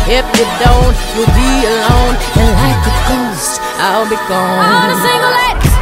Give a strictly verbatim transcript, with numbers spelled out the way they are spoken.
If you don't, you'll be alone, and like a ghost, I'll be gone. All the single ladies.